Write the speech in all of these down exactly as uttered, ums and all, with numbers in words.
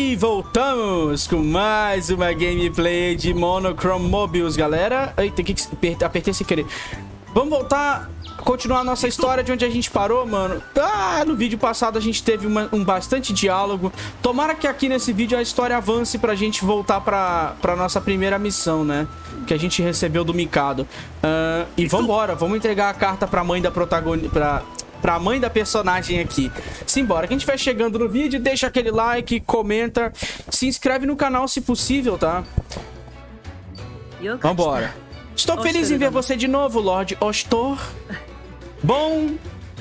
E voltamos com mais uma gameplay de Monochrome Mobius, galera. Eita, que que apertei sem querer. Vamos voltar, continuar a nossa história de onde a gente parou, mano. Ah, no vídeo passado a gente teve uma, um bastante diálogo. Tomara que aqui nesse vídeo a história avance pra gente voltar pra, pra nossa primeira missão, né? Que a gente recebeu do Mikado. Uh, e vambora, vamos entregar a carta pra mãe da protagonista... Pra... Pra mãe da personagem aqui. Simbora, quem estiver chegando no vídeo, deixa aquele like, comenta, se inscreve no canal se possível, tá? Vambora. Estou feliz em ver você de novo, Lord Ostor. Bom...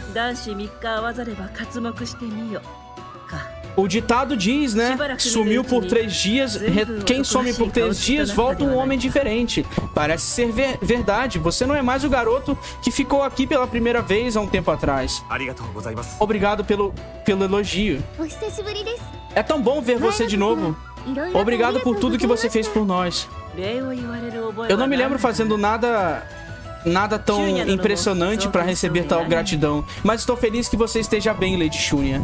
O ditado diz, né? Sumiu por três dias. Quem some por três dias volta um homem diferente. Parece ser ver verdade. Você não é mais o garoto que ficou aqui pela primeira vez há um tempo atrás. Obrigado pelo, pelo elogio. É tão bom ver você de novo. Obrigado por tudo que você fez por nós. Eu não me lembro fazendo nada... Nada tão impressionante para receber tal gratidão. Mas estou feliz que você esteja bem, Lady Shunya.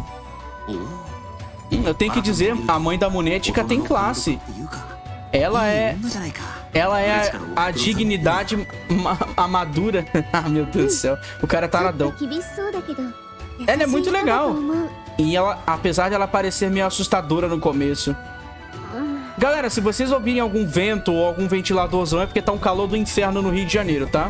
Eu tenho que dizer, a mãe da Monética tem classe. Ela é... Ela é a, a dignidade ma a madura. Ah, meu Deus do céu. O cara é taradão. Ela é muito legal. E ela, apesar de ela parecer meio assustadora no começo. Galera, se vocês ouvirem algum vento ou algum ventiladorzão, é porque tá um calor do inferno no Rio de Janeiro, tá?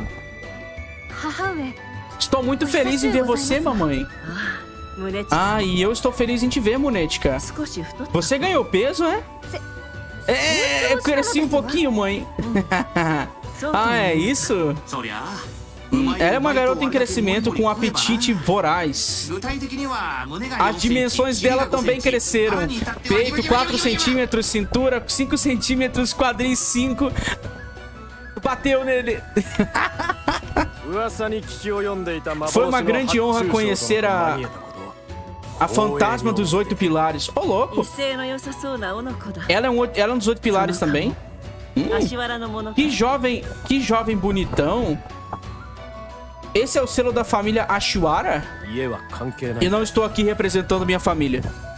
Estou muito feliz em ver você, mamãe. Ah, e eu estou feliz em te ver, Monética. Você ganhou peso, é? É, eu cresci um pouquinho, mãe. Ah, é isso? Ela é uma garota em crescimento com um apetite voraz. As dimensões dela também cresceram. Peito quatro centímetros, cintura cinco centímetros, quadris cinco. Bateu nele. Foi uma grande honra conhecer a... A fantasma dos oito pilares. Ô, oh, louco. Ela é, um, ela é um dos oito pilares também? Hum, que jovem... Que jovem bonitão. Esse é o selo da família Ashiwara? E não estou aqui representando minha família.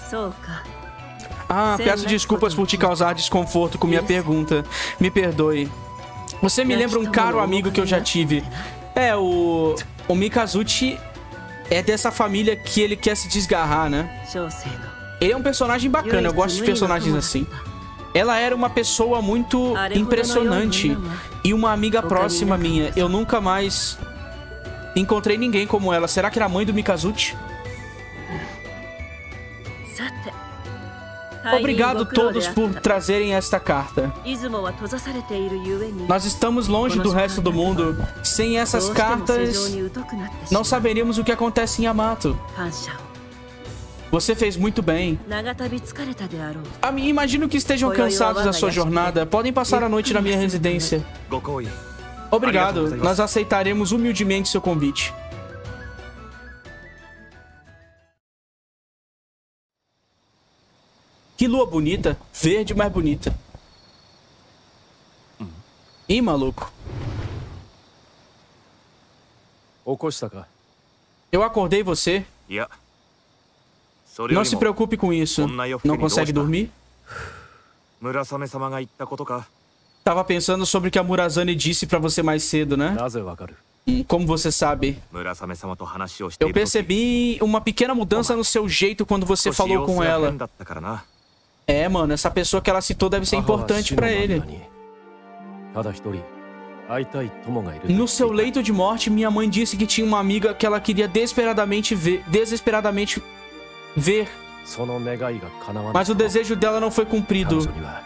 Ah, peço desculpas por te causar desconforto com minha pergunta. Me perdoe. Você me lembra um caro amigo que eu já tive. É, o... O Mikazuchi é dessa família que ele quer se desgarrar, né? Ele é um personagem bacana, eu gosto de personagens assim. Ela era uma pessoa muito impressionante. E uma amiga próxima minha. Eu nunca mais... encontrei ninguém como ela. Será que era a mãe do Mikazuchi? Obrigado a todos por trazerem esta carta. Nós estamos longe do resto do mundo. Sem essas cartas, não saberíamos o que acontece em Yamato. Você fez muito bem. Imagino que estejam cansados da sua jornada. Podem passar a noite na minha residência. Obrigado. Nós aceitaremos humildemente seu convite. Que lua bonita. Verde, mais bonita. Ih, maluco. Eu acordei você? Não se preocupe com isso. Não consegue dormir? Tava pensando sobre o que a Murazane disse pra você mais cedo, né? Como você sabe? Eu percebi uma pequena mudança no seu jeito quando você falou com ela. É, mano, essa pessoa que ela citou deve ser importante pra ele. No seu leito de morte, minha mãe disse que tinha uma amiga que ela queria desesperadamente ver, desesperadamente ver. Mas o desejo dela não foi cumprido.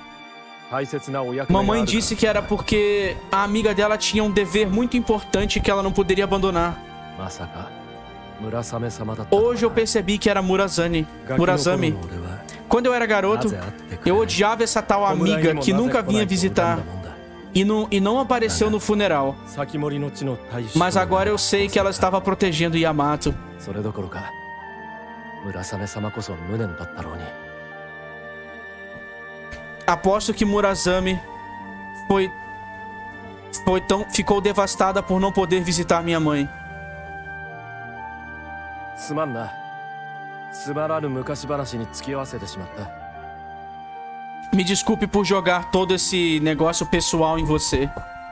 Mamãe disse que era porque a amiga dela tinha um dever muito importante que ela não poderia abandonar. Hoje eu percebi que era Murazane. Murazami. Quando eu era garoto, eu odiava essa tal amiga que nunca vinha visitar e não, e não apareceu no funeral. Mas agora eu sei que ela estava protegendo Yamato. Aposto que Murazami foi, foi tão, ficou devastada por não poder visitar minha mãe. Me desculpe por jogar todo esse negócio pessoal em você.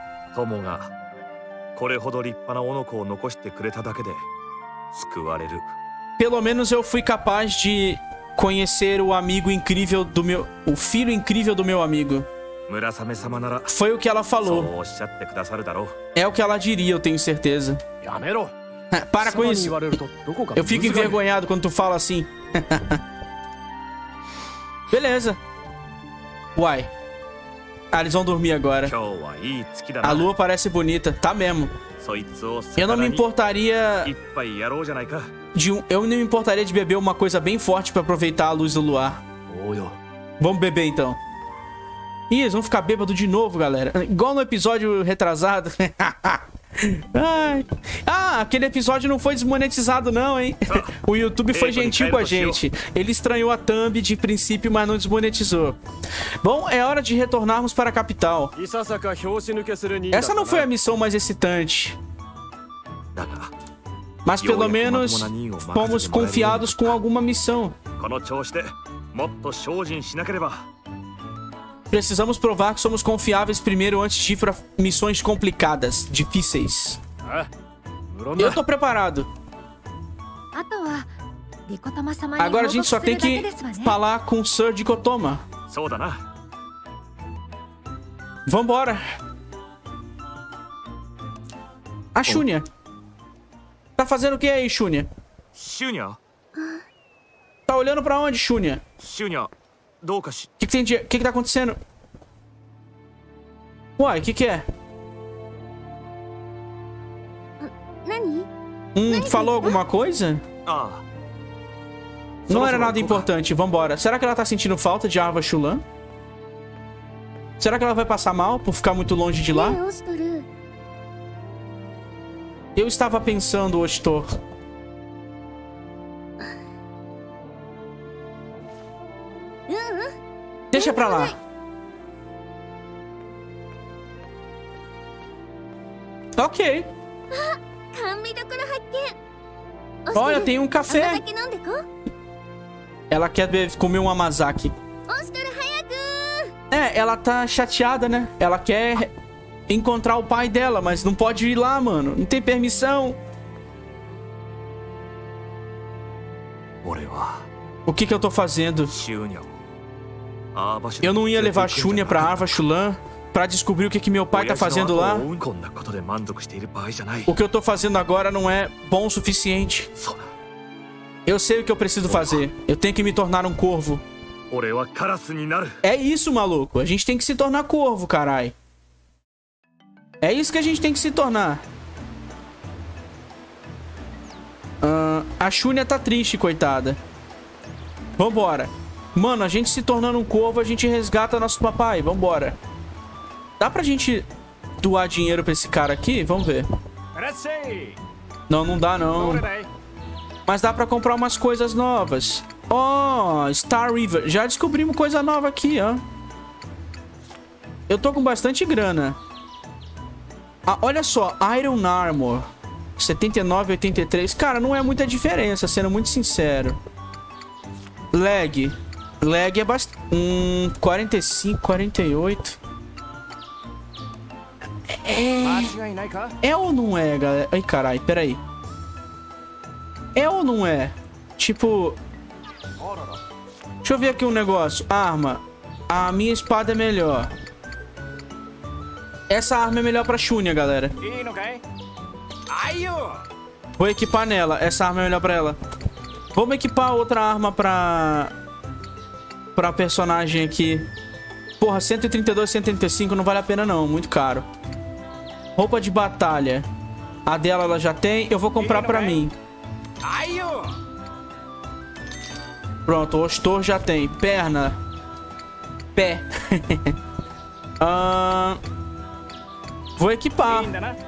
Pelo menos eu fui capaz de conhecer o amigo incrível do meu... O filho incrível do meu amigo. Foi o que ela falou. É o que ela diria, eu tenho certeza. Para com isso. Eu fico envergonhado quando tu fala assim. Beleza. Uai. Ah, eles vão dormir agora. A lua parece bonita. Tá mesmo. Eu não me importaria... De um... Eu não me importaria de beber uma coisa bem forte pra aproveitar a luz do luar. Vamos beber então. Ih, eles vão ficar bêbados de novo, galera. Igual no episódio retrasado. Ai. Ah, aquele episódio não foi desmonetizado não, hein? O YouTube foi gentil com a gente. Ele estranhou a thumb de princípio, mas não desmonetizou. Bom, é hora de retornarmos para a capital. Essa não foi a missão mais excitante. Mas pelo menos fomos confiados com alguma missão. Precisamos provar que somos confiáveis primeiro antes de ir para missões complicadas, difíceis. Eu tô preparado. Agora a gente só tem que falar com o Sir Dikotoma. Vambora. A Shunya. Tá fazendo o que aí, Shunya? Tá olhando pra onde, Shunya? O que, que tem de... que, que tá acontecendo? Uai, o que que é? Hum, falou alguma coisa? Não era nada importante, vambora. Será que ela tá sentindo falta de Arva Shulan? Será que ela vai passar mal por ficar muito longe de lá? Eu estava pensando, Ostor. Deixa pra lá. Ok. Olha, tem um café. Ela quer comer um amazaki. É, ela tá chateada, né? Ela quer encontrar o pai dela, mas não pode ir lá, mano. Não tem permissão. O que que eu tô fazendo? Eu não ia levar Shunya pra Arva Shulan pra descobrir o que que meu pai tá fazendo lá. O que eu tô fazendo agora não é bom o suficiente. Eu sei o que eu preciso fazer. Eu tenho que me tornar um corvo. É isso, maluco. A gente tem que se tornar corvo, carai. É isso que a gente tem que se tornar. Uh, a Shunya tá triste, coitada. Vambora. Mano, a gente se tornando um corvo, a gente resgata nosso papai. Vambora. Dá pra gente doar dinheiro pra esse cara aqui? Vamos ver. Não, não dá não. Mas dá pra comprar umas coisas novas. Oh, Star River. Já descobrimos coisa nova aqui, ó. Eu tô com bastante grana. Ah, olha só, Iron Armor. setenta e nove, oitenta e três. Cara, não é muita diferença, sendo muito sincero. Lag. Lag é bastante... Hum, quarenta e cinco, quarenta e oito. É... É ou não é, galera? Ai, carai, peraí. É ou não é? Tipo... Deixa eu ver aqui um negócio. Arma. A minha espada é melhor. Essa arma é melhor pra Shunya, galera. Vou equipar nela. Essa arma é melhor pra ela. Vamos equipar outra arma pra... Pra personagem aqui. Porra, cento e trinta e dois, cento e trinta e cinco não vale a pena não. Muito caro. Roupa de batalha. A dela ela já tem. Eu vou comprar pra mim. Pronto, o Ostor já tem. Perna. Pé. uh... Vou equipar.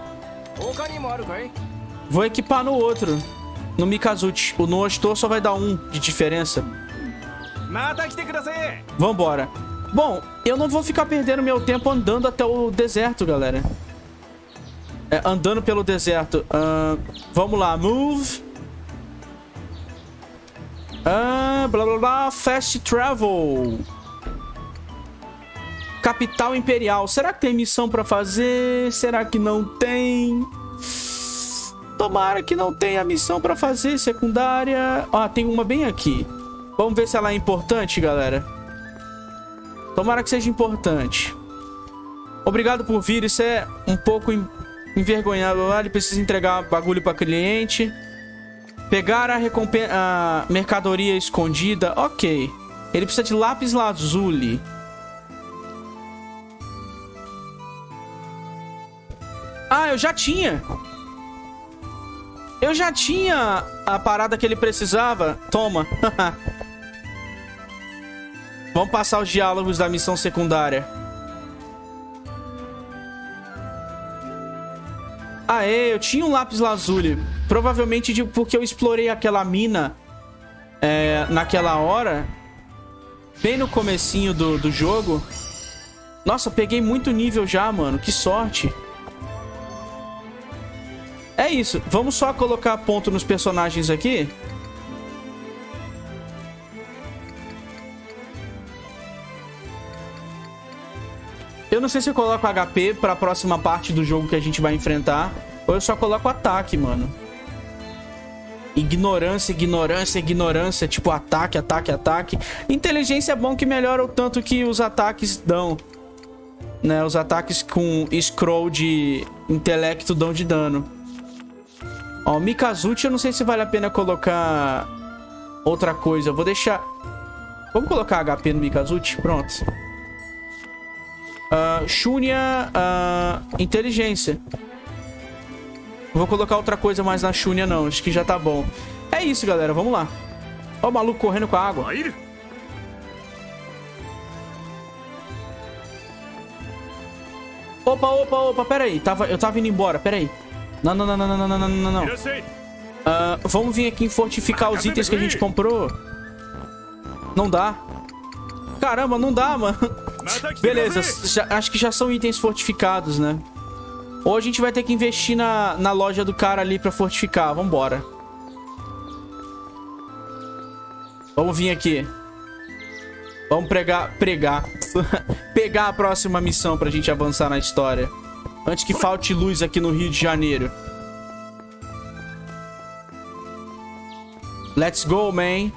Vou equipar no outro. No Mikazuchi. O no Ostor só vai dar um de diferença. Vambora. Bom, eu não vou ficar perdendo meu tempo andando até o deserto, galera. É, andando pelo deserto. Uh, vamos lá. Move. Uh, blá blá blá. Fast travel. Capital Imperial. Será que tem missão pra fazer? Será que não tem? Tomara que não tenha missão pra fazer. Secundária. Ó, tem uma bem aqui. Vamos ver se ela é importante, galera. Tomara que seja importante. Obrigado por vir. Isso é um pouco envergonhado. Ele precisa entregar bagulho pra cliente. Pegar a, a mercadoria escondida. Ok. Ele precisa de lápis lazuli. Ah, eu já tinha. Eu já tinha a parada que ele precisava. Toma. Vamos passar os diálogos da missão secundária. Aê, eu tinha um lápis lazuli. Provavelmente de, porque eu explorei aquela mina é, naquela hora. Bem no comecinho do, do jogo. Nossa, peguei muito nível já, mano. Que sorte. É isso. Vamos só colocar ponto nos personagens aqui. Eu não sei se eu coloco H P pra próxima parte do jogo que a gente vai enfrentar. Ou eu só coloco ataque, mano. Ignorância, ignorância, ignorância. Tipo, ataque, ataque, ataque. Inteligência é bom que melhora o tanto que os ataques dão. Né? Os ataques com scroll de intelecto dão de dano. Ó, Mikazuchi, eu não sei se vale a pena colocar outra coisa. Eu vou deixar... Vamos colocar H P no Mikazuchi? Pronto. Uh, Shunya, uh, inteligência. Não vou colocar outra coisa mais na Shunya, não. Acho que já tá bom. É isso, galera. Vamos lá. Ó o maluco correndo com a água. Opa, opa, opa. Pera aí. Tava, eu tava indo embora. Pera aí. Não, não, não, não, não, não, não, não, não. Uh, vamos vir aqui em fortificar os itens que a gente comprou. Não dá. Caramba, não dá, mano. Beleza, já, acho que já são itens fortificados, né? Ou a gente vai ter que investir na, na loja do cara ali pra fortificar. Vambora. Vamos vir aqui. Vamos pregar, pregar. Pegar a próxima missão pra gente avançar na história. Antes que falte luz aqui no Rio de Janeiro. Let's go, man.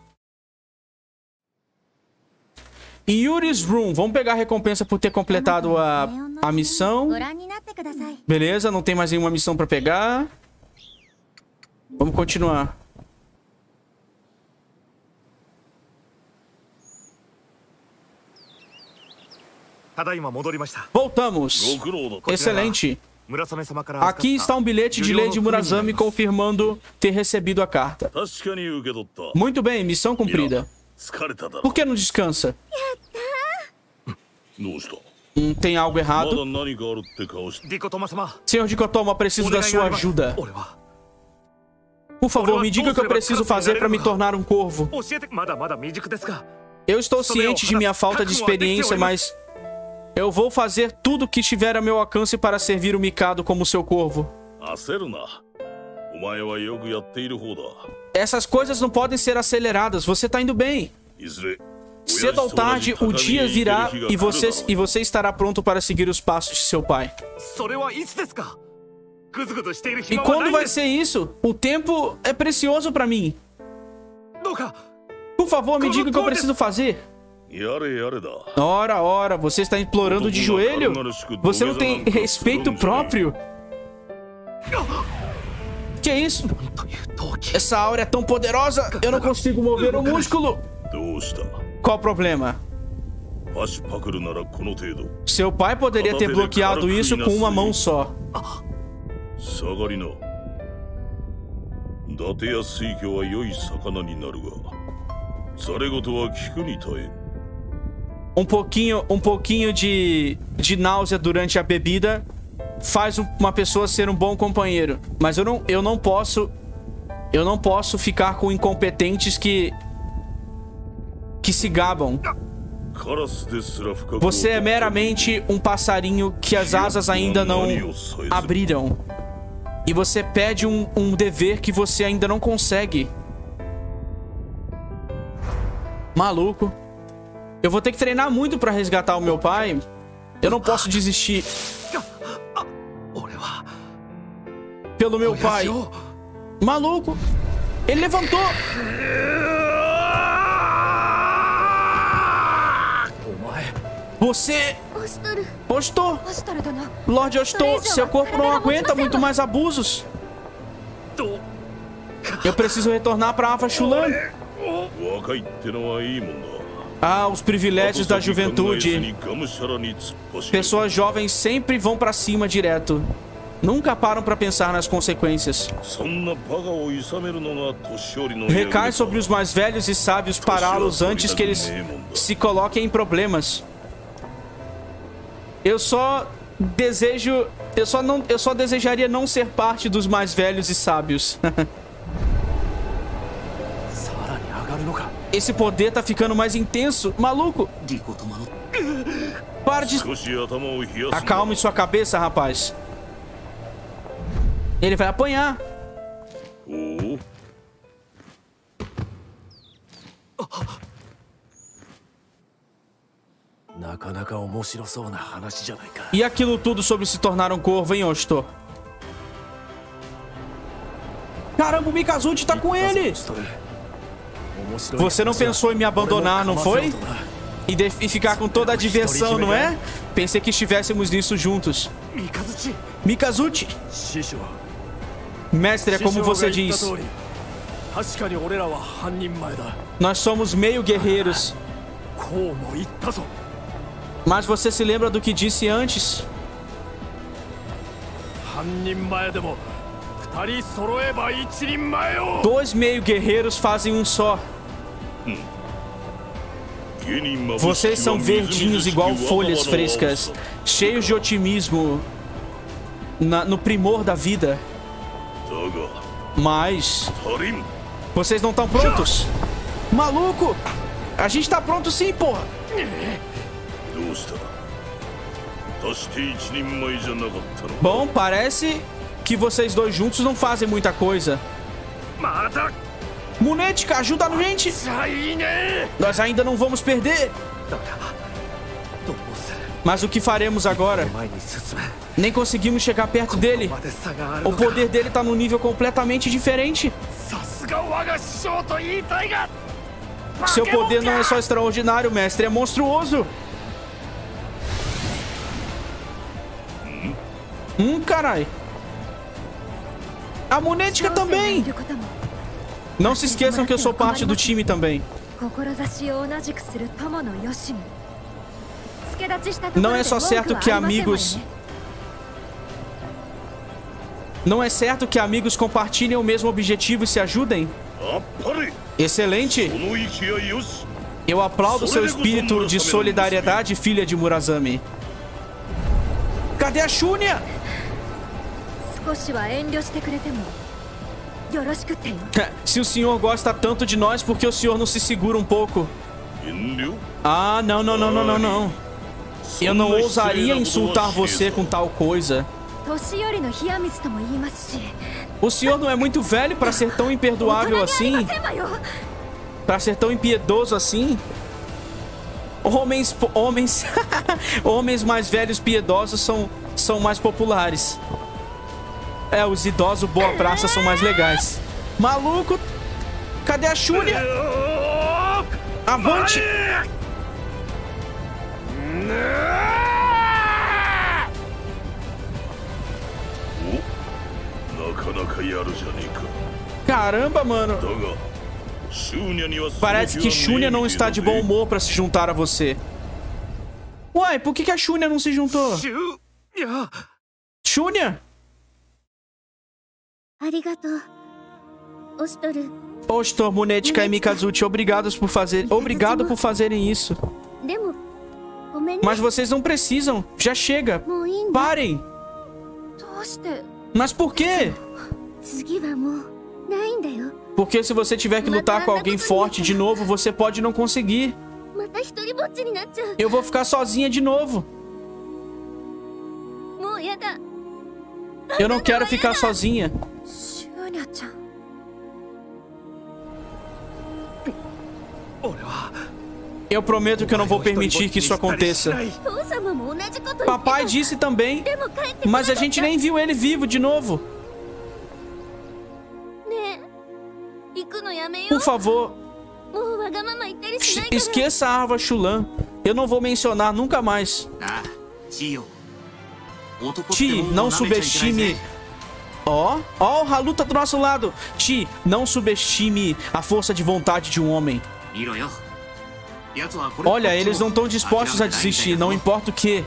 Yuri's Room. Vamos pegar a recompensa por ter completado a, a missão. Beleza, não tem mais nenhuma missão pra pegar. Vamos continuar. Voltamos. Excelente. Aqui está um bilhete de Lady Murazami confirmando ter recebido a carta. Muito bem, missão cumprida. Por que não descansa? Hum, tem algo errado? Senhor Dikotoma, preciso da sua ajuda. Por favor, me diga o que eu preciso fazer para me tornar um corvo. Eu estou ciente de minha falta de experiência, mas eu vou fazer tudo o que estiver a meu alcance para servir o Mikado como seu corvo. Essas coisas não podem ser aceleradas. Você tá indo bem. Cedo ou tarde, o dia virá e você, e você estará pronto para seguir os passos de seu pai. E quando vai ser isso? O tempo é precioso para mim. Por favor, me diga o que eu preciso fazer. Ora, ora, você está implorando de joelho? Você não tem respeito próprio? Que é isso? Essa aura é tão poderosa, eu não consigo mover o músculo. Qual o problema? Seu pai poderia ter bloqueado isso com uma mão só. Um pouquinho, um pouquinho de, de náusea durante a bebida faz uma pessoa ser um bom companheiro. Mas eu não, eu não posso... Eu não posso ficar com incompetentes que... que se gabam. Você é meramente um passarinho que as asas ainda não abriram. E você pede um, um dever que você ainda não consegue. Maluco. Eu vou ter que treinar muito pra resgatar o meu pai. Eu não posso desistir. Pelo meu pai. Maluco. Ele levantou. Você... Ostor. Lorde Ostor, seu corpo não aguenta muito mais abusos. Eu preciso retornar pra Ava Shulan. Ah, os privilégios da juventude. Pessoas jovens sempre vão pra cima direto. Nunca param pra pensar nas consequências. Recai sobre os mais velhos e sábios pará-los antes que eles se coloquem em problemas. Eu só desejo... Eu só, não, eu só desejaria não ser parte dos mais velhos e sábios. Esse poder tá ficando mais intenso. Maluco! Para de... Acalme sua cabeça, rapaz. Ele vai apanhar. E aquilo tudo sobre se tornar um corvo, hein, Ostor? Caramba, o Mikazuchi tá com ele! Você não pensou em me abandonar, não foi? E, de e ficar com toda a diversão, não é? Pensei que estivéssemos nisso juntos. Mikazuchi! Mestre, é como você diz. Nós somos meio guerreiros. Mas você se lembra do que disse antes? Dois meio guerreiros fazem um só. Vocês são verdinhos igual folhas frescas, cheios de otimismo na, no primor da vida. Mas... vocês não estão prontos? Maluco! A gente tá pronto sim, porra! Bom, parece que vocês dois juntos não fazem muita coisa. Munetica, ajuda a gente! Nós ainda não vamos perder! Mas o que faremos agora? Nem conseguimos chegar perto dele. O poder dele tá num nível completamente diferente. Seu poder não é só extraordinário, mestre, é monstruoso. Hum, carai. A Munetica também. Não se esqueçam que eu sou parte do time também. Não é só certo que amigos... Não é certo que amigos compartilhem o mesmo objetivo e se ajudem? Excelente! Eu aplaudo seu espírito de solidariedade, filha de Murazami. Cadê a Shunya? Se o senhor gosta tanto de nós, por que o senhor não se segura um pouco? Ah, não, não, não, não, não, não. Eu não ousaria insultar você com tal coisa. O senhor não é muito velho para ser tão imperdoável assim? Para ser tão impiedoso assim? Homens, homens, homens mais velhos piedosos são, são mais populares. É, os idosos boa praça são mais legais. Maluco! Cadê a Shunya? Avante! Caramba, mano. Parece que Shunya não está de bom humor pra se juntar a você. Uai, por que, que a Shunya não se juntou? Shunya? Ostor, Munetica e Mikazuchi, obrigados por fazer... Obrigado por fazerem isso. Mas vocês não precisam. Já chega. Parem. Mas por quê? Porque se você tiver que lutar com alguém forte de novo, você pode não conseguir. Eu vou ficar sozinha de novo. Eu não quero ficar sozinha. Eu prometo que eu não vou permitir que isso aconteça. Papai disse também, mas a gente nem viu ele vivo de novo. Por favor, esqueça a Arva Shulan. Eu não vou mencionar nunca mais. Ti, não subestime... Ó, oh, ó, oh, o Halu tá do nosso lado. Ti, não subestime a força de vontade de um homem. Olha, eles não estão dispostos a desistir, não importa o que.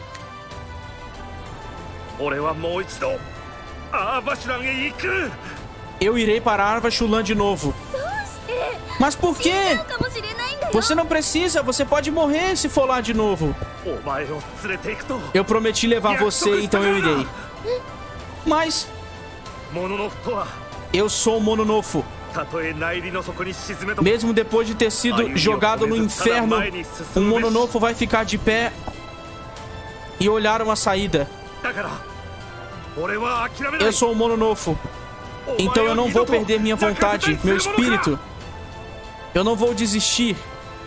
Eu irei para a Arva Shulan de novo. Mas por quê? Você não precisa, você pode morrer se for lá de novo. Eu prometi levar você, então eu irei. Mas... eu sou o Mononofo. Mesmo depois de ter sido jogado no inferno, o Mononofo vai ficar de pé e olhar uma saída. Eu sou o Mononofo. Então eu não vou perder minha vontade, meu espírito. Eu não vou desistir.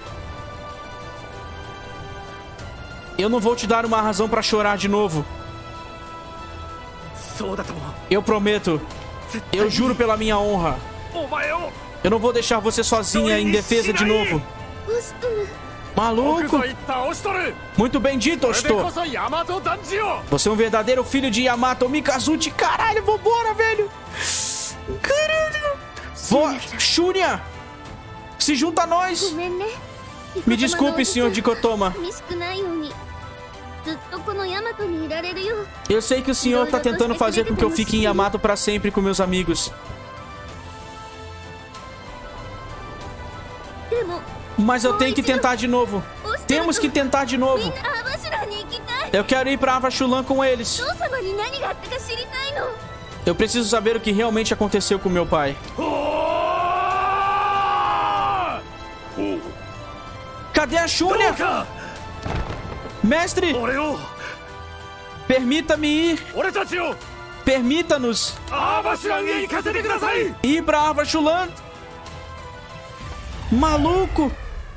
Eu não vou te dar uma razão para chorar de novo. Eu prometo. Eu juro pela minha honra. Eu não vou deixar você sozinha em defesa de novo. Maluco. Muito bem dito, Oshito. Você é um verdadeiro filho de Yamato Mikazuchi. Caralho, vambora, velho. Caralho. Vou... Shunya. Se junta a nós. Me desculpe, senhor Dikotoma. Eu sei que o senhor tá tentando fazer com que eu fique em Yamato pra sempre com meus amigos. Mas eu tenho que tentar de novo. Temos que tentar de novo. Eu quero ir pra Arva Shulan com eles. Eu preciso saber o que realmente aconteceu com meu pai. Cadê a Shunya? Mestre! Permita-me ir! Permita-nos ir pra Arva Shulan! Maluco!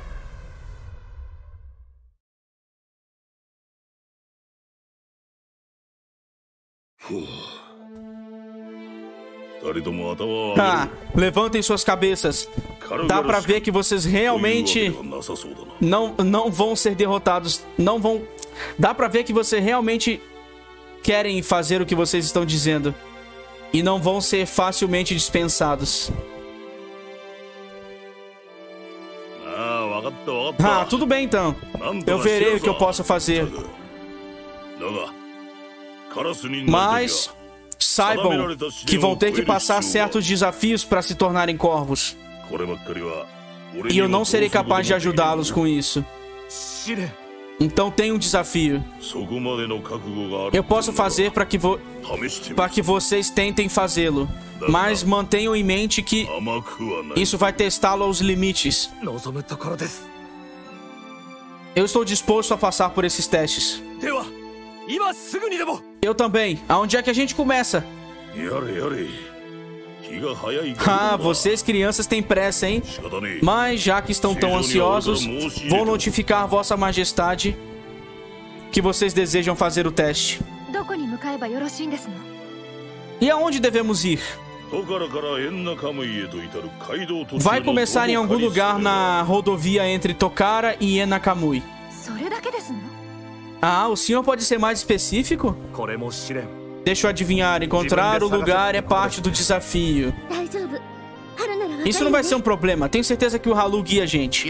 Ah, levantem suas cabeças. Dá pra ver que vocês realmente não, não vão ser derrotados. Não vão... Dá pra ver que vocês realmente querem fazer o que vocês estão dizendo. E não vão ser facilmente dispensados. Ah, tudo bem então. Eu verei o que eu posso fazer. Mas... saibam que vão ter que passar certos desafios para se tornarem corvos. E eu não serei capaz de ajudá-los com isso. Então tem um desafio. Eu posso fazer para que, vo para que vocês tentem fazê-lo. Mas mantenham em mente que isso vai testá-lo aos limites. Eu estou disposto a passar por esses testes. Eu também. Aonde é que a gente começa? Ah, vocês crianças têm pressa, hein? Mas já que estão tão ansiosos, vou notificar Vossa Majestade que vocês desejam fazer o teste. E aonde devemos ir? Vai começar em algum lugar na rodovia entre Tokara e Enakamui. Ah, o senhor pode ser mais específico? Deixa eu adivinhar, encontrar o lugar é parte do desafio. Isso não vai ser um problema, tenho certeza que o Halu guia a gente.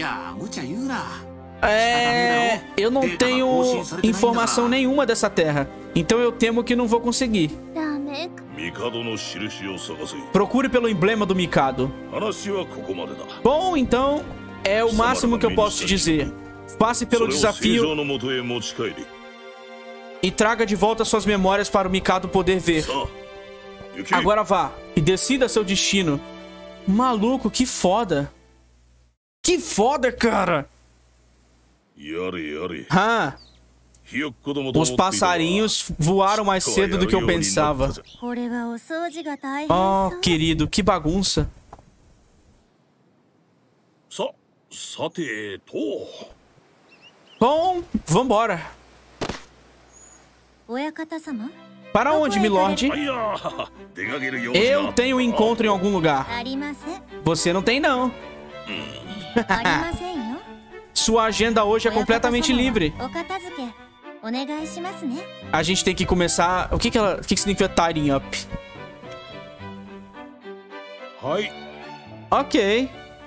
É... eu não tenho informação nenhuma dessa terra, então eu temo que não vou conseguir. Procure pelo emblema do Mikado. Bom, então, é o máximo que eu posso te dizer. Passe pelo desafio e traga de volta suas memórias para o Mikado poder ver. Agora vá e decida seu destino. Maluco, que foda. Que foda, cara. Ah, os passarinhos voaram mais cedo do que eu pensava. Oh, querido, que bagunça. Bom, vambora. Para onde, milord? Eu tenho um encontro em algum lugar. Você não tem, não. Sua agenda hoje é completamente livre. A gente tem que começar... O que que, ela... o que, que significa tidying up? Ok.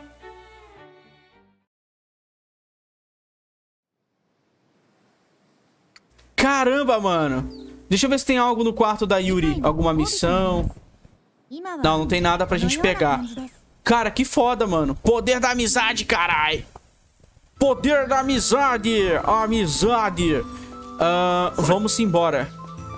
Caramba, mano. Deixa eu ver se tem algo no quarto da Yuri. Alguma missão. Não, não tem nada pra gente pegar. Cara, que foda, mano. Poder da amizade, carai. Poder da amizade. Amizade. Uh, vamos embora.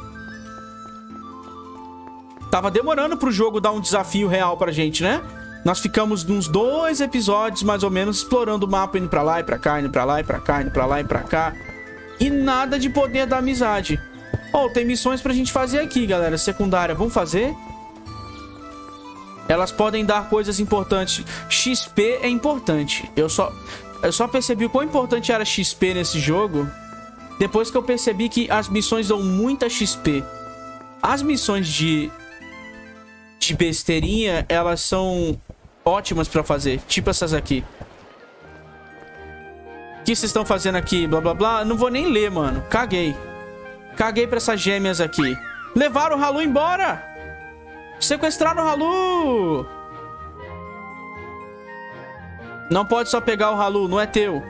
Tava demorando pro jogo dar um desafio real pra gente, né? Nós ficamos uns dois episódios, mais ou menos, explorando o mapa, indo pra lá e pra cá, indo pra lá e pra cá, indo pra lá e pra cá. E nada de poder da amizade. Oh, tem missões pra gente fazer aqui, galera. Secundária, vamos fazer? Elas podem dar coisas importantes. X P é importante. Eu só, eu só percebi o quão importante era X P nesse jogo depois que eu percebi que as missões dão muita X P. As missões de... de besteirinha, elas são ótimas pra fazer. Tipo essas aqui. O que vocês estão fazendo aqui? Blá, blá, blá. Não vou nem ler, mano. Caguei. Caguei pra essas gêmeas aqui. Levaram o Halu embora. Sequestraram o Halu. Não pode só pegar o Halu. Não é teu.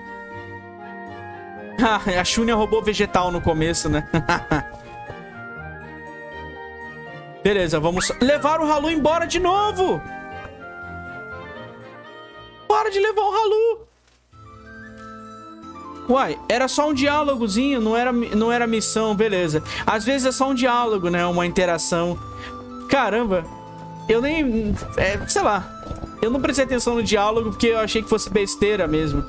A Shunya roubou vegetal no começo, né? Beleza, vamos... Levar o Halu embora de novo! Para de levar o Halu! Uai, era só um diálogozinho, não era, não era missão, beleza. Às vezes é só um diálogo, né? Uma interação. Caramba, eu nem... É, sei lá. Eu não prestei atenção no diálogo porque eu achei que fosse besteira mesmo.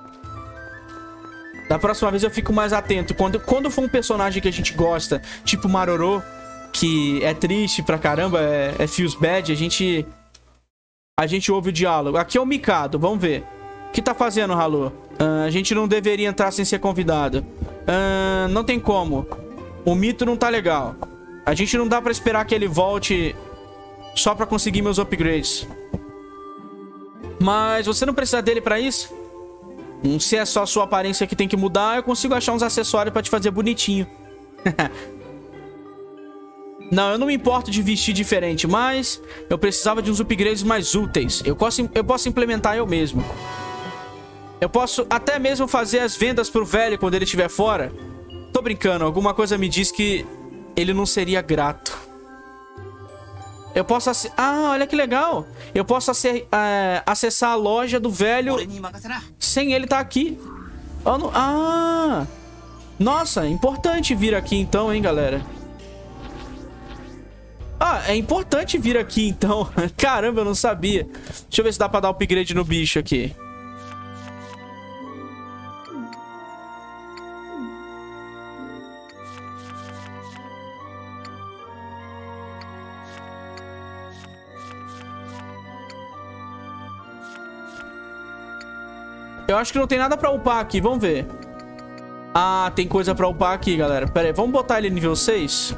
Da próxima vez eu fico mais atento. Quando, quando for um personagem que a gente gosta, tipo Maroro, que é triste pra caramba, é, é feels bad, a gente... A gente ouve o diálogo. Aqui é o Mikado, vamos ver. O que tá fazendo, Halu? Uh, a gente não deveria entrar sem ser convidado. Uh, não tem como. O mito não tá legal. A gente não dá pra esperar que ele volte só pra conseguir meus upgrades. Mas você não precisa dele pra isso? Se é só a sua aparência que tem que mudar, eu consigo achar uns acessórios pra te fazer bonitinho. Não, eu não me importo de vestir diferente, mas eu precisava de uns upgrades mais úteis. Eu posso, eu posso implementar eu mesmo. Eu posso até mesmo fazer as vendas pro velho quando ele estiver fora. Tô brincando, alguma coisa me diz que ele não seria grato. Eu posso... Ac... Ah, olha que legal. Eu posso ac... é, acessar a loja do velho sem ele estar aqui. Oh, não... Ah! Nossa, importante vir aqui então, hein, galera. Ah, é importante vir aqui então. Caramba, eu não sabia. Deixa eu ver se dá pra dar upgrade no bicho aqui. Eu acho que não tem nada pra upar aqui, vamos ver. Ah, tem coisa pra upar aqui, galera. Pera aí, vamos botar ele nível seis?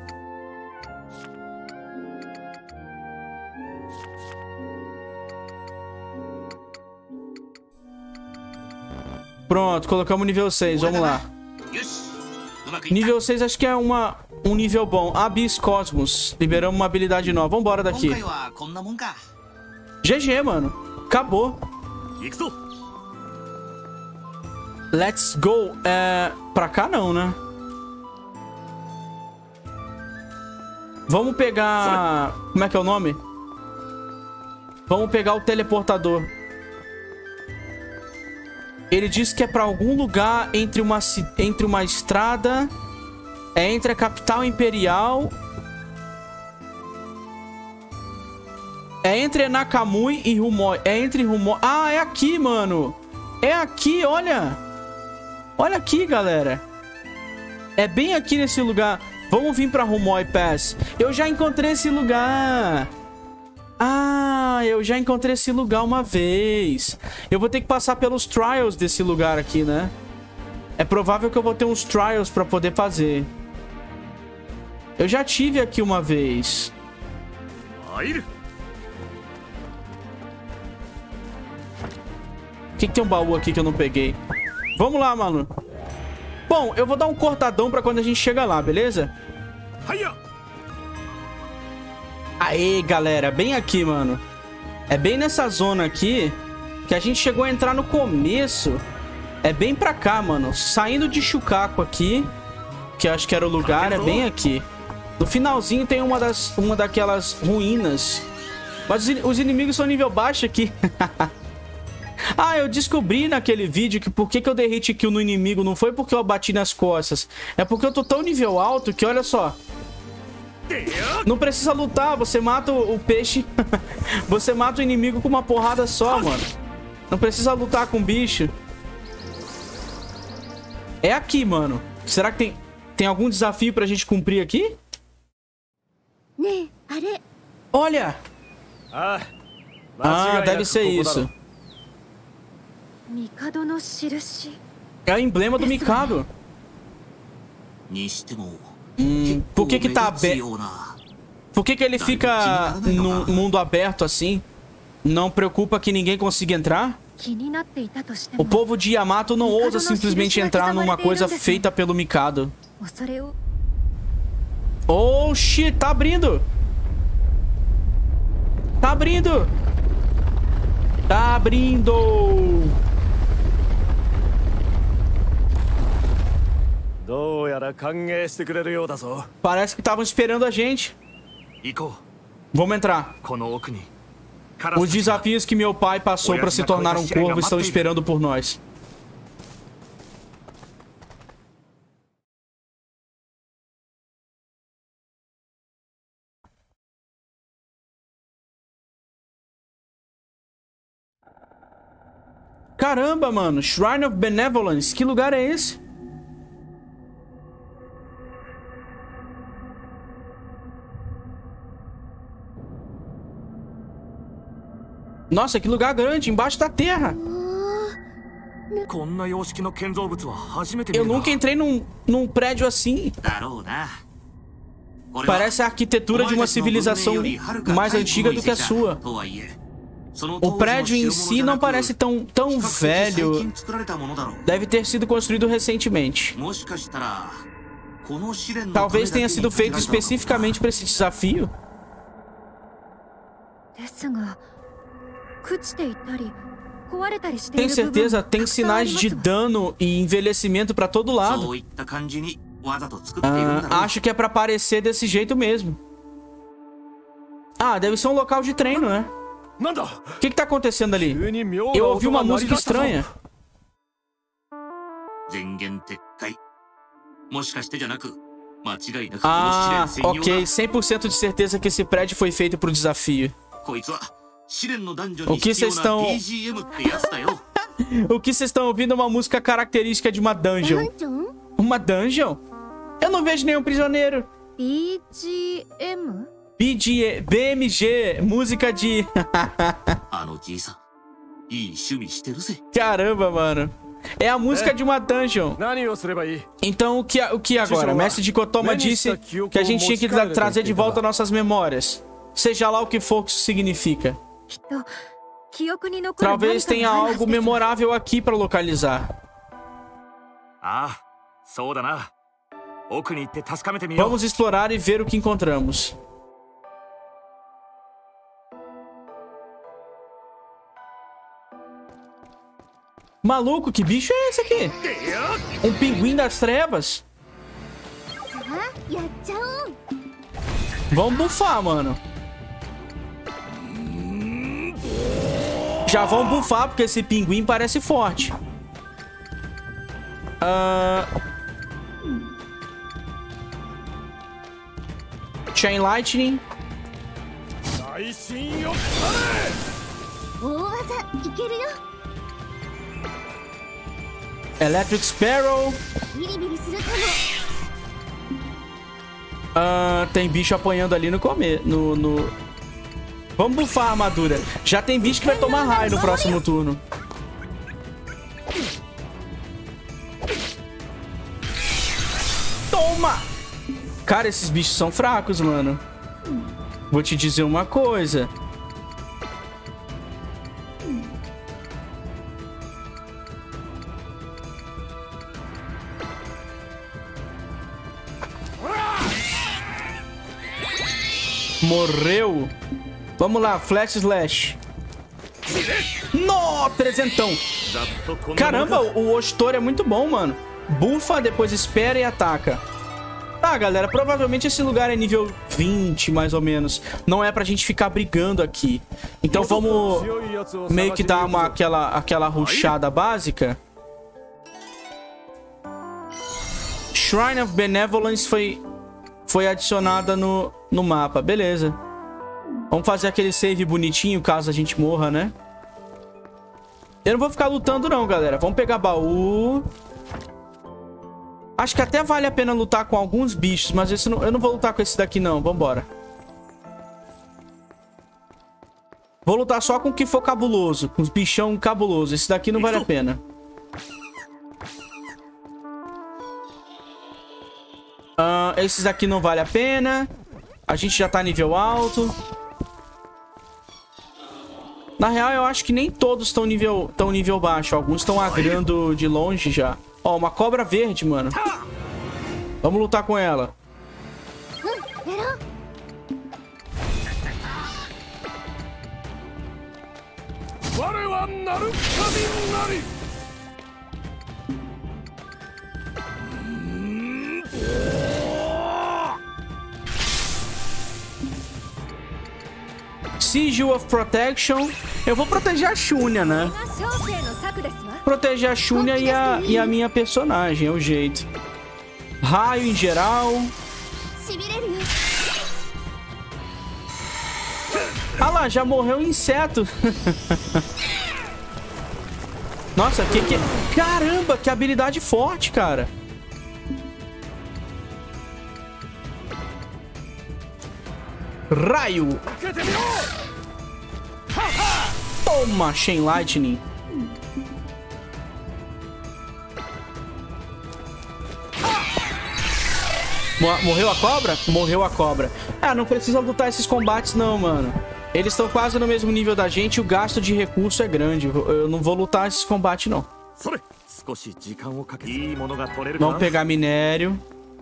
Pronto, colocamos nível seis, vamos lá. Nível seis acho que é uma, um nível bom. Abyss Cosmos. Liberamos uma habilidade nova. Vambora daqui. G G, mano. Acabou. Let's go. É... Pra cá não, né? Vamos pegar... Como é que é o nome? Vamos pegar o teleportador. Ele diz que é pra algum lugar entre uma, entre uma estrada... É entre a capital imperial... É entre Nakamui e Rumoi. É entre Rumoi... Ah, é aqui, mano. É aqui, olha. Olha aqui, galera. É bem aqui nesse lugar. Vamos vir pra Rumoi Pass. Eu já encontrei esse lugar. Ah, eu já encontrei esse lugar uma vez. Eu vou ter que passar pelos trials desse lugar aqui, né? É provável que eu vou ter uns trials pra poder fazer. Eu já tive aqui uma vez. O que, que tem um baú aqui que eu não peguei? Vamos lá, mano. Bom, eu vou dar um cortadão pra quando a gente chega lá, beleza? Aê, galera. Bem aqui, mano. É bem nessa zona aqui que a gente chegou a entrar no começo. É bem pra cá, mano. Saindo de Shukaku aqui, que eu acho que era o lugar, é bem aqui. No finalzinho tem uma, das, uma daquelas ruínas. Mas os, os inimigos são nível baixo aqui. Ah, eu descobri naquele vídeo que por que, que eu dei hit kill no inimigo não foi porque eu bati nas costas. É porque eu tô tão nível alto que, olha só. Não precisa lutar, você mata o, o peixe. Você mata o inimigo com uma porrada só, mano. Não precisa lutar com o bicho. É aqui, mano. Será que tem, tem algum desafio pra gente cumprir aqui? Olha! Ah, deve ser isso. É o emblema do Mikado. Hum, por que que tá aberto? Por que que ele fica no mundo aberto assim? Não preocupa que ninguém consiga entrar? O povo de Yamato não ousa simplesmente entrar numa coisa feita pelo Mikado. Oxi, tá abrindo! Tá abrindo! Tá abrindo! Parece que estavam esperando a gente. Vamos entrar. Os desafios que meu pai passou para se tornar um corvo estão esperando por nós. Caramba, mano. Shrine of Benevolence. Que lugar é esse? Nossa, que lugar grande, embaixo da terra. Eu nunca entrei num, num prédio assim. Parece a arquitetura de uma civilização mais antiga do que a sua. O prédio em si não parece tão, tão velho. Deve ter sido construído recentemente. Talvez tenha sido feito especificamente para esse desafio. Tem certeza? Tem sinais de dano e envelhecimento pra todo lado. Ah, acho que é pra parecer desse jeito mesmo. Ah, deve ser um local de treino, né? O que que tá acontecendo ali? Eu ouvi uma música estranha. Ah, ok. cem por cento de certeza que esse prédio foi feito pro desafio. O que vocês estão... O que vocês estão ouvindo é uma música característica de uma dungeon. Uma dungeon? Eu não vejo nenhum prisioneiro. B G M? B G, B M G, música de... Caramba, mano. É a música de uma dungeon. Então, o que, o que agora? Mestre de Kotoma disse que a gente tinha que trazer de volta nossas memórias. Seja lá o que for que isso significa. Talvez tenha algo memorável aqui para localizar. Vamos explorar e ver o que encontramos. Maluco, que bicho é esse aqui? Um pinguim das trevas? Vamos bufar, mano. Já vão bufar, porque esse pinguim parece forte. Uh... Chain Lightning. Electric Sparrow. Uh, tem bicho apanhando ali no começo. No, no... Vamos bufar a armadura. Já tem bicho que vai tomar raio no próximo turno. Toma! Cara, esses bichos são fracos, mano. Vou te dizer uma coisa. Morreu. Vamos lá, Flash Slash. No, trezentão. Caramba, o Ostori é muito bom, mano. Bufa, depois espera e ataca. Tá, galera, provavelmente esse lugar é nível vinte, mais ou menos. Não é pra gente ficar brigando aqui. Então vamos meio que dar uma, aquela, aquela rushada básica. Shrine of Benevolence foi, foi adicionada no, no mapa, beleza. Vamos fazer aquele save bonitinho, caso a gente morra, né? Eu não vou ficar lutando não, galera. Vamos pegar baú. Acho que até vale a pena lutar com alguns bichos, mas esse não, eu não vou lutar com esse daqui não. Vambora. Vou lutar só com o que for cabuloso, com os bichão cabuloso. Esse daqui não vale a pena. Uh, esses daqui não vale a pena. A gente já tá nível alto. Na real, eu acho que nem todos estão nível, tão nível baixo. Alguns estão agrando de longe já. Ó, uma cobra verde, mano. Vamos lutar com ela. Sigil of Protection. Eu vou proteger a Shunya, né? Proteger a Shunya e a, e a minha personagem, é o jeito. Raio em geral. Ah lá, já morreu um inseto. Nossa, que que... Caramba, que habilidade forte, cara. Raio. Toma, Chain Lightning. Morreu a cobra? Morreu a cobra. Ah, não precisa lutar esses combates não, mano. Eles estão quase no mesmo nível da gente e o gasto de recurso é grande. Eu não vou lutar esses combates não. Vamos pegar minério.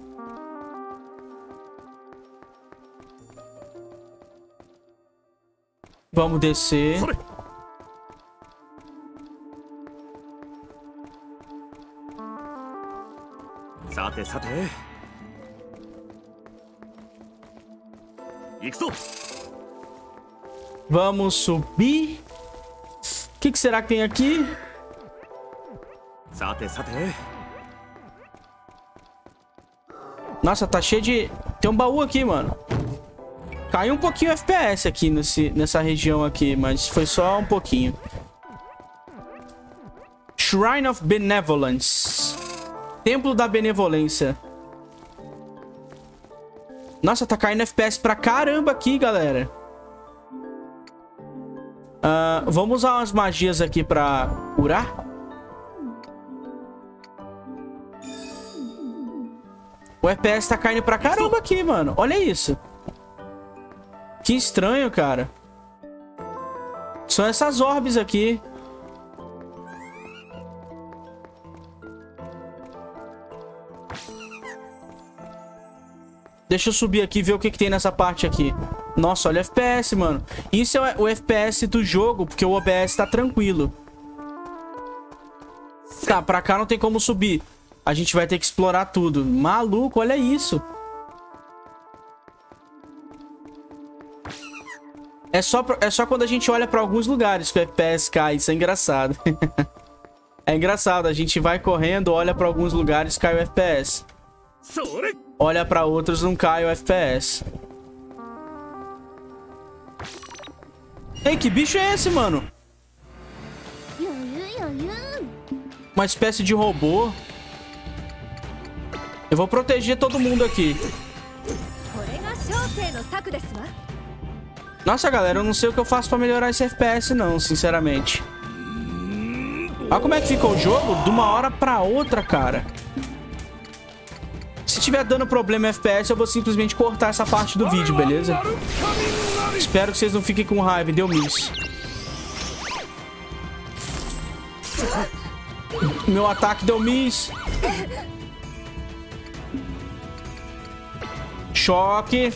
Vamos descer. Vamos subir. O que, que será que tem aqui? Nossa, tá cheio de... Tem um baú aqui, mano. Caiu um pouquinho o F P S aqui nesse, nessa região aqui, mas foi só um pouquinho. Shrine of Benevolence. Templo da Benevolência. Nossa, tá caindo F P S pra caramba aqui, galera. Uh, vamos usar umas magias aqui pra curar. O F P S tá caindo pra caramba aqui, mano. Olha isso. Que estranho, cara. São essas orbes aqui. Deixa eu subir aqui e ver o que, que tem nessa parte aqui. Nossa, olha o F P S, mano. Isso é o F P S do jogo, porque o O B S tá tranquilo. Tá, pra cá não tem como subir. A gente vai ter que explorar tudo. Maluco, olha isso. É só, é só quando a gente olha pra alguns lugares que o F P S cai. Isso é engraçado. É engraçado. A gente vai correndo, olha pra alguns lugares, cai o F P S. Olha pra outros, não cai o F P S. Ei, que bicho é esse, mano? Uma espécie de robô. Eu vou proteger todo mundo aqui. Nossa, galera, eu não sei o que eu faço pra melhorar esse F P S, não, sinceramente. Olha como é que ficou o jogo de uma hora pra outra, cara. Se tiver dando problema F P S, eu vou simplesmente cortar essa parte do vídeo, beleza? Espero que vocês não fiquem com raiva. Deu miss. Meu ataque deu miss. Choque.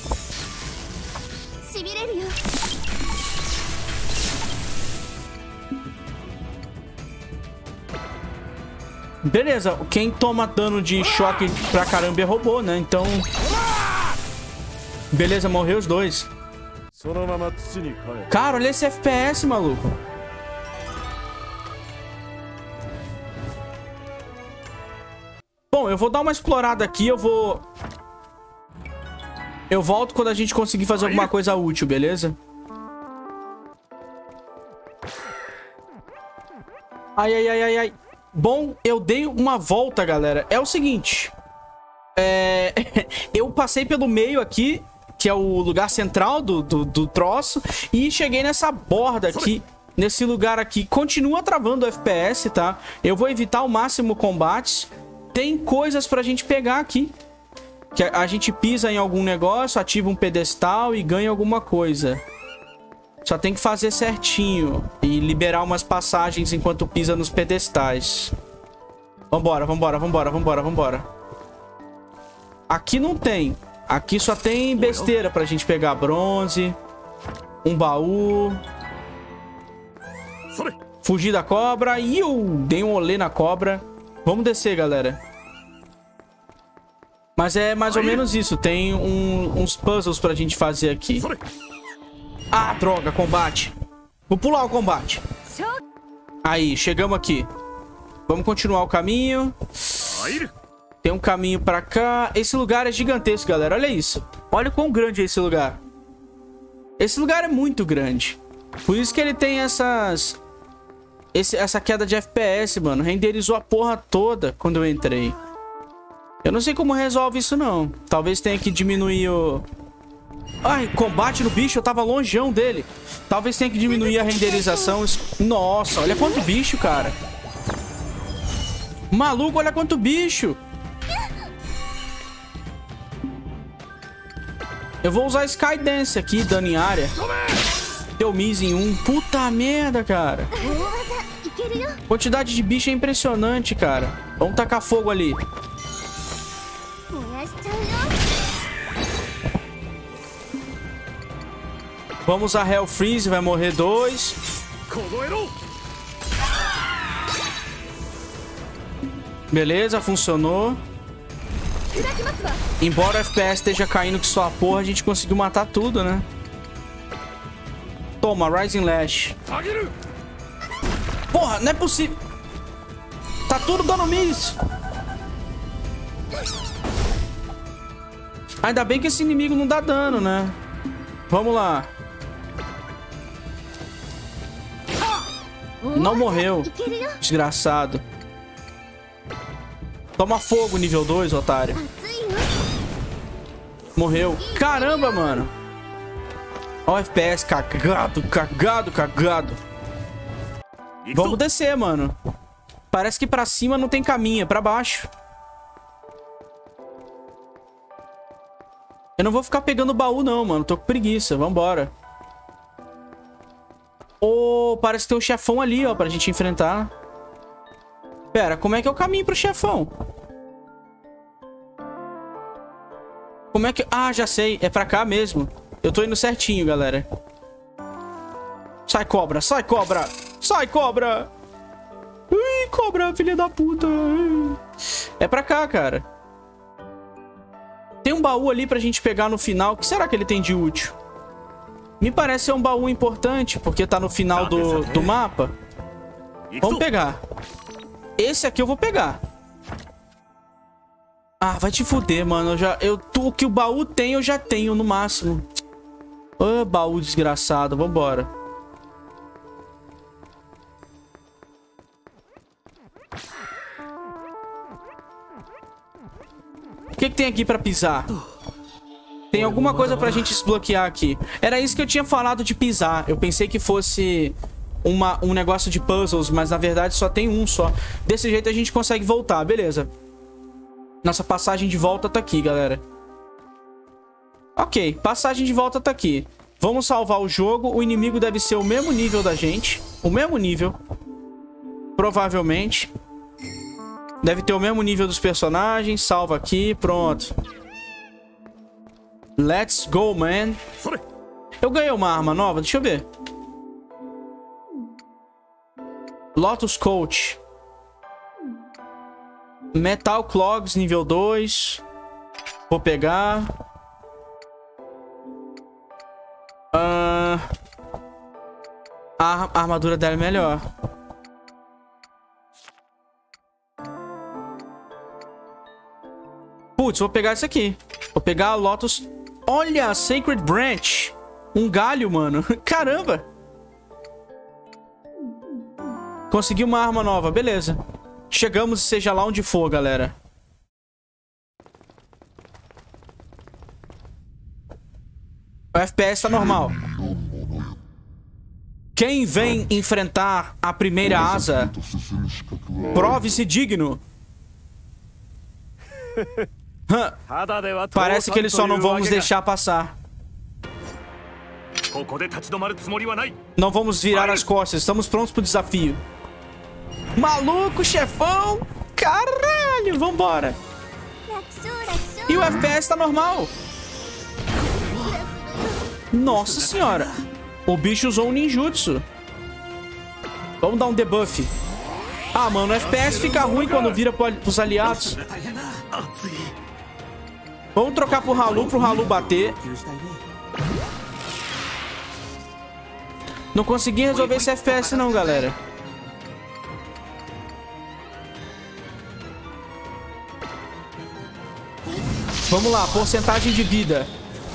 Beleza, quem toma dano de choque pra caramba é robô, né? Então... Beleza, morreu os dois. Cara, olha esse F P S, maluco. Bom, eu vou dar uma explorada aqui, eu vou... Eu volto quando a gente conseguir fazer alguma coisa útil, beleza? Ai, ai, ai, ai, ai. Bom, eu dei uma volta, galera. É o seguinte. É... eu passei pelo meio aqui, que é o lugar central do, do, do troço, e cheguei nessa borda aqui, nesse lugar aqui. Continua travando o F P S, tá? Eu vou evitar ao máximo combates. Tem coisas pra gente pegar aqui. Que a, a gente pisa em algum negócio, ativa um pedestal e ganha alguma coisa. Só tem que fazer certinho e liberar umas passagens enquanto pisa nos pedestais. Vambora, vambora, vambora, vambora, vambora. Aqui não tem. Aqui só tem besteira pra gente pegar. Bronze. Um baú. Fugir da cobra. Ih, eu dei um olê na cobra. Vamos descer, galera. Mas é mais ou menos isso. Tem um, uns puzzles pra gente fazer aqui. Ah, droga, combate. Vou pular o combate. Aí, chegamos aqui. Vamos continuar o caminho. Tem um caminho pra cá. Esse lugar é gigantesco, galera. Olha isso. Olha o quão grande é esse lugar. Esse lugar é muito grande. Por isso que ele tem essas... Esse, essa queda de F P S, mano. Renderizou a porra toda quando eu entrei. Eu não sei como resolve isso, não. Talvez tenha que diminuir o... Ai, combate no bicho, eu tava longeão dele. Talvez tenha que diminuir a renderização. Nossa, olha quanto bicho, cara. Maluco, olha quanto bicho. Eu vou usar Skydance aqui, dano em área. Deu miss em um. Puta merda, cara. Quantidade de bicho é impressionante, cara. Vamos tacar fogo ali. Vamos usar Hell Freeze, vai morrer dois. Beleza, funcionou. Embora o F P S esteja caindo que só a porra, a gente conseguiu matar tudo, né? Toma, Rising Lash. Porra, não é possível. Tá tudo dando miss. Ainda bem que esse inimigo não dá dano, né? Vamos lá. Não morreu. Desgraçado. Toma fogo, nível dois, otário. Morreu. Caramba, mano. Ó o F P S cagado, cagado, cagado. Vamos descer, mano. Parece que pra cima não tem caminho, é pra baixo. Eu não vou ficar pegando baú, não, mano. Tô com preguiça. Vambora. Oh, parece que tem um chefão ali, ó, pra gente enfrentar. Pera, como é que é o caminho pro chefão? Como é que... Ah, já sei. É pra cá mesmo. Eu tô indo certinho, galera. Sai, cobra. Sai, cobra. Sai, cobra. Ui, cobra, filha da puta. É pra cá, cara. Tem um baú ali pra gente pegar no final. O que será que ele tem de útil? Me parece ser um baú importante, porque tá no final do, do mapa. Vamos pegar. Esse aqui eu vou pegar. Ah, vai te fuder, mano. Eu já, eu, tu, o que o baú tem, eu já tenho no máximo. Ô, oh, baú desgraçado. Vambora. O que que tem aqui pra pisar? Tem alguma coisa pra gente desbloquear aqui. Era isso que eu tinha falado de pisar. Eu pensei que fosse uma, um negócio de puzzles, mas na verdade só tem um só. Desse jeito a gente consegue voltar, beleza. Nossa passagem de volta tá aqui, galera. Ok, passagem de volta tá aqui. Vamos salvar o jogo. O inimigo deve ser o mesmo nível da gente. O mesmo nível. Provavelmente. Deve ter o mesmo nível dos personagens. Salva aqui, pronto. Let's go, man. Eu ganhei uma arma nova, deixa eu ver. Lotus Coach. Metal Clogs, nível dois. Vou pegar. Uh, a armadura dela é melhor. Putz, vou pegar isso aqui. Vou pegar a Lotus. Olha, Sacred Branch. Um galho, mano. Caramba. Consegui uma arma nova, beleza. Chegamos, seja lá onde for, galera. O F P S tá normal. Quem vem enfrentar a primeira asa, prove-se digno. Parece que eles só não vão nos deixar passar. Não vamos virar as costas. Estamos prontos pro desafio. Maluco, chefão. Caralho, vambora. E o F P S tá normal. Nossa senhora. O bicho usou um ninjutsu. Vamos dar um debuff. Ah, mano, o F P S fica ruim quando vira pros aliados. Vamos trocar pro Halu, pro Halu bater. Não consegui resolver esse F P S não, galera. Vamos lá, porcentagem de vida.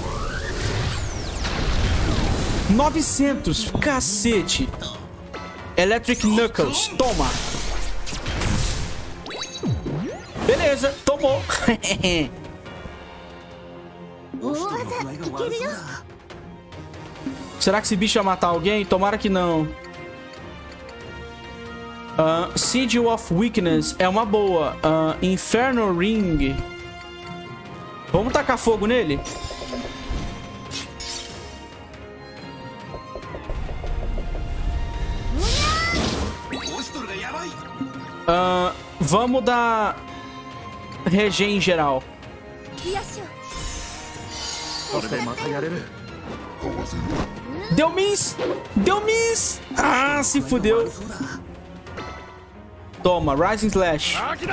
novecentos, cacete. Electric Knuckles, toma. Beleza, tomou. Será que esse bicho vai matar alguém? Tomara que não. Uh, Sigil of Weakness é uma boa. Uh, Inferno Ring. Vamos tacar fogo nele? Uh, vamos dar regen em geral. Deu miss! Deu miss! Ah, se fudeu. Toma, Rising Slash.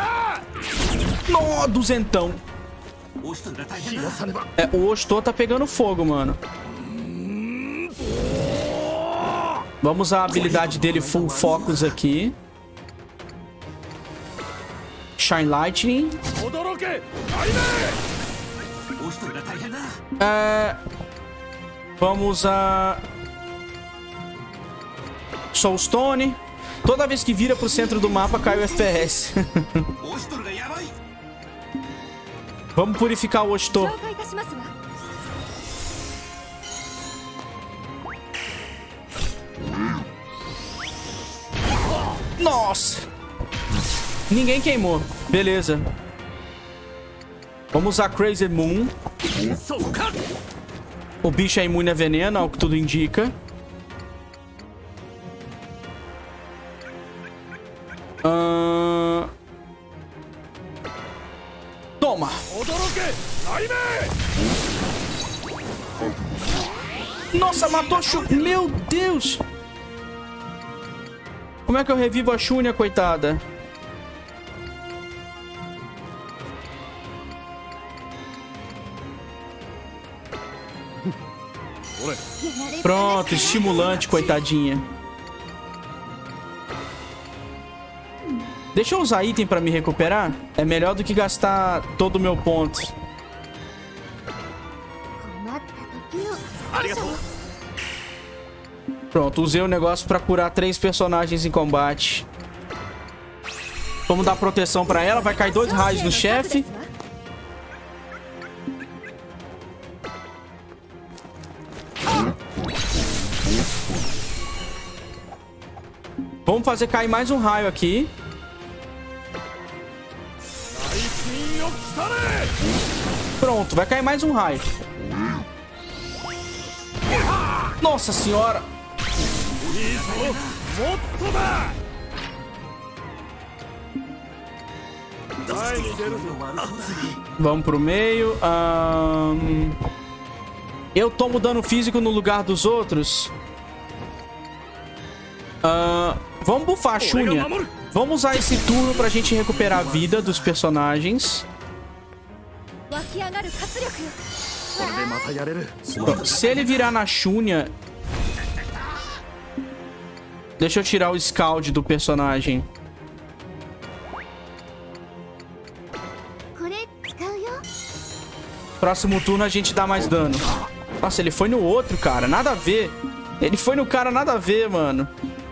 Nó, duzentão. É, o Ostor tá pegando fogo, mano. Vamos usar a habilidade dele Full Focus aqui. Shine Lightning. É... Vamos usar... Soulstone. Toda vez que vira pro centro do mapa, cai o F P S. Vamos purificar o Ostor. Nossa! Ninguém queimou. Beleza. Vamos usar Crazy Moon. O bicho é imune a veneno, ao que tudo indica. Uh... Toma! Nossa, matou a Shunya. Meu Deus! Como é que eu revivo a Shunya, coitada? Pronto, estimulante, coitadinha. Deixa eu usar item pra me recuperar. É melhor do que gastar todo o meu ponto. Pronto, usei o negócio pra curar três personagens em combate. Vamos dar proteção pra ela. Vai cair dois raios no chefe. Vamos fazer cair mais um raio aqui. Pronto, vai cair mais um raio. Nossa senhora. Vamos pro meio. Um... Eu tomo dano físico no lugar dos outros. Uh... Vamos buffar a Shunya. Vamos usar esse turno pra gente recuperar a vida dos personagens. Se ele virar na Shunya... Deixa eu tirar o Scald do personagem. Próximo turno a gente dá mais dano. Nossa, ele foi no outro, cara. Nada a ver. Ele foi no cara, nada a ver, mano.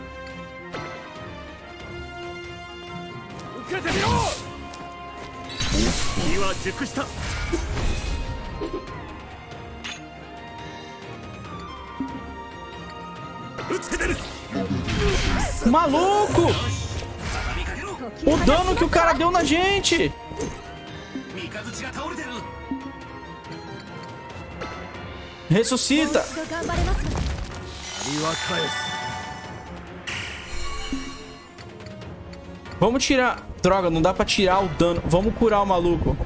Maluco! O dano que o cara deu na gente! Ressuscita! Vamos tirar... Droga, não dá pra tirar o dano. Vamos curar o maluco.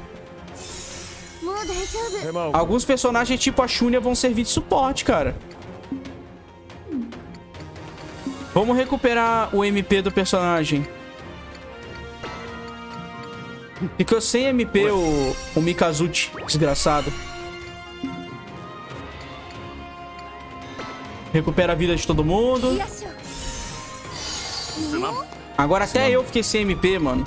Alguns personagens tipo a Shunya vão servir de suporte, cara. Vamos recuperar o M P do personagem. Ficou sem M P o, o Mikazuchi, desgraçado. Recupera a vida de todo mundo. Agora até eu fiquei sem M P, mano.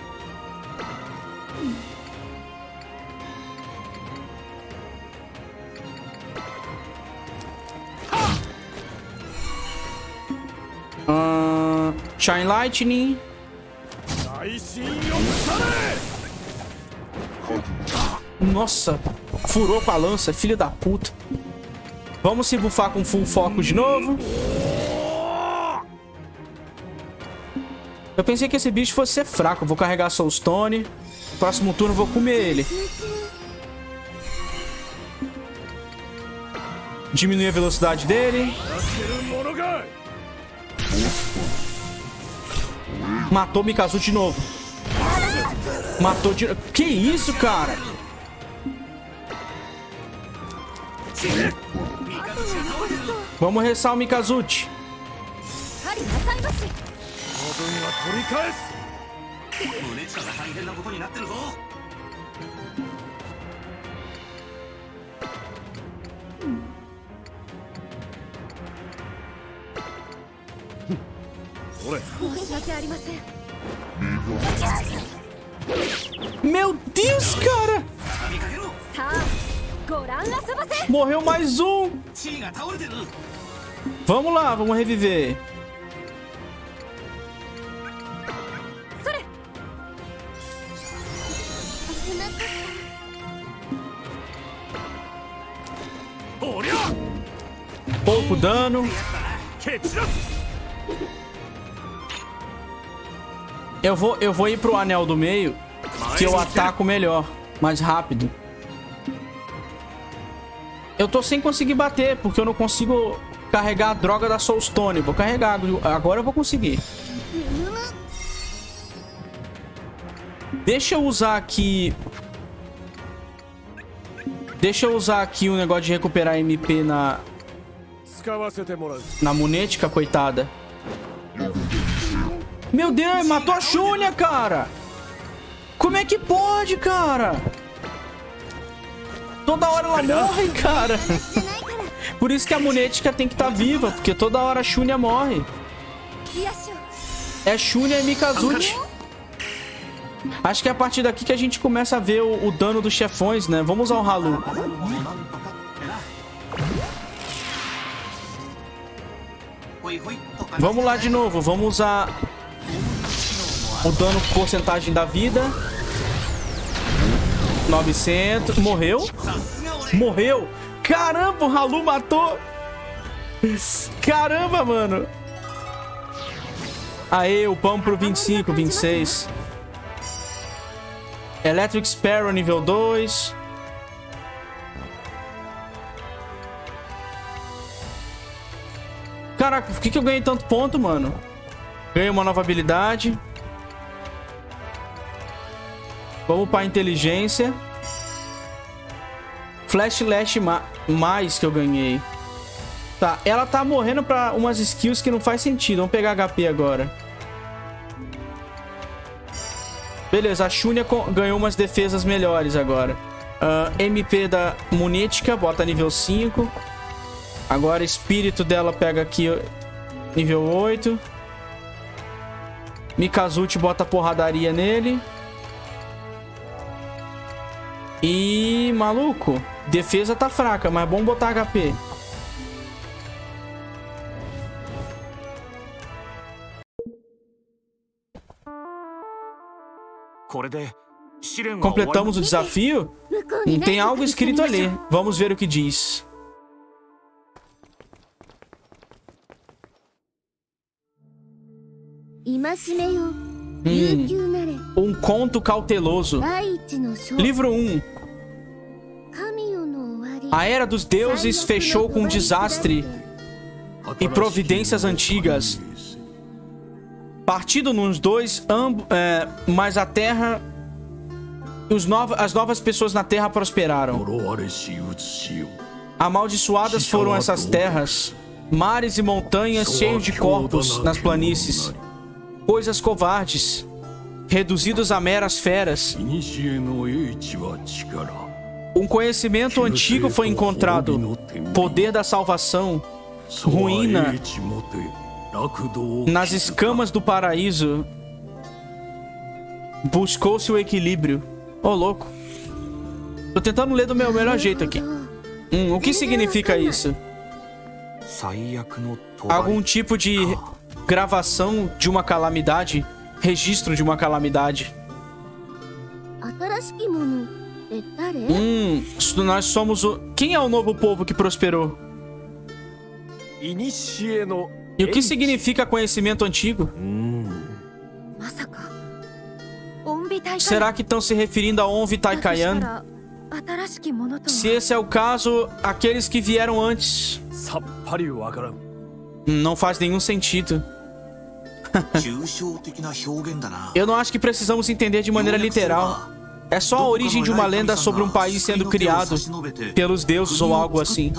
Uh, Shine Lightning. Nossa, furou com a lança, filho da puta. Vamos se buffar com full foco de novo. Eu pensei que esse bicho fosse ser fraco. Vou carregar Soulstone. Próximo turno vou comer ele. Diminuir a velocidade dele. Matou Mikazuchi de novo. Matou de... Que isso, cara? Vamos ressar o Mikazuchi. Meu Deus, cara! Morreu mais um! Vamos lá, vamos reviver. Pouco dano. Eu vou, eu vou ir pro anel do meio, que eu ataco melhor, mais rápido. Eu tô sem conseguir bater, porque eu não consigo carregar a droga da Soulstone. Vou carregar, agora eu vou conseguir. Deixa eu usar aqui... Deixa eu usar aqui o negócio de recuperar M P na... Na Munética, coitada. Meu Deus, matou a Shunya, cara! Como é que pode, cara? Toda hora ela morre, cara. Por isso que a Munética tem que estar viva, porque toda hora a Shunya morre. É Shunya e Mikazuchi. Acho que é a partir daqui que a gente começa a ver o, o dano dos chefões, né? Vamos usar o Halu. Vamos lá de novo. Vamos usar o dano porcentagem da vida. novecentos. Morreu? Morreu. Caramba, o Halu matou. Caramba, mano. Aê, upamos pro vinte e cinco, vinte e seis. Electric Sparrow nível dois. Caraca, por que, que eu ganhei tanto ponto, mano? Ganhei uma nova habilidade. Vamos pra inteligência. Flash Lash ma mais que eu ganhei. Tá, ela tá morrendo pra umas skills que não faz sentido. Vamos pegar H P agora. Beleza, a Shunya ganhou umas defesas melhores agora. Uh, M P da Munética, bota nível cinco. Agora espírito dela pega aqui nível oito. Mikazuchi bota porradaria nele. E, maluco, defesa tá fraca, mas é bom botar H P. Completamos o desafio? Tem algo escrito ali. Vamos ver o que diz. Hum, um conto cauteloso. Livro um. A Era dos Deuses fechou com desastre e providências antigas. Partido nos dois, ambos, é, mas a Terra... Os nova, as novas pessoas na Terra prosperaram. Amaldiçoadas foram essas terras. Mares e montanhas cheios de corpos nas planícies. Coisas covardes, reduzidos a meras feras. Um conhecimento antigo foi encontrado. Poder da salvação. Ruína. Nas escamas do paraíso. Buscou-se o equilíbrio. Ô, oh, louco. Tô tentando ler do meu melhor jeito aqui. Hum, o que significa isso? Algum tipo de gravação de uma calamidade? Registro de uma calamidade? Hum, nós somos o... Quem é o novo povo que prosperou? E o que significa conhecimento antigo? Será que estão se referindo a Onvi Taikayan? Se esse é o caso, aqueles que vieram antes... Não faz nenhum sentido. Eu não acho que precisamos entender de maneira literal. É só a origem de uma lenda sobre um país sendo criado pelos deuses ou algo assim.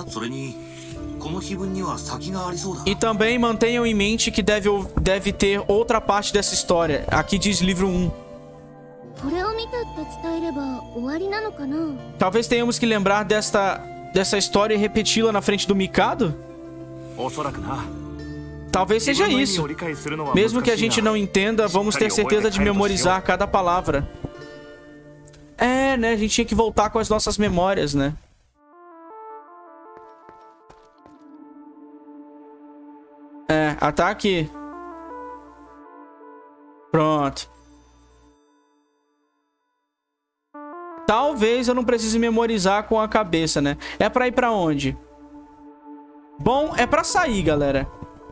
E também mantenham em mente que deve, deve ter outra parte dessa história. Aqui diz livro um. Talvez tenhamos que lembrar desta, dessa história e repeti-la na frente do Mikado? Talvez seja isso. Mesmo que a gente não entenda, vamos ter certeza de memorizar cada palavra. É, né? A gente tinha que voltar com as nossas memórias, né? É, ataque. Pronto. Talvez eu não precise memorizar com a cabeça, né? É pra ir pra onde? Bom, é pra sair, galera.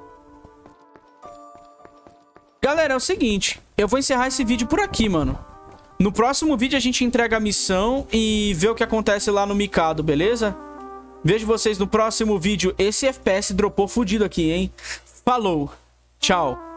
Galera, é o seguinte. Eu vou encerrar esse vídeo por aqui, mano. No próximo vídeo a gente entrega a missão e vê o que acontece lá no Mikado, beleza? Vejo vocês no próximo vídeo. Esse F P S dropou fudido aqui, hein? Falou. Tchau.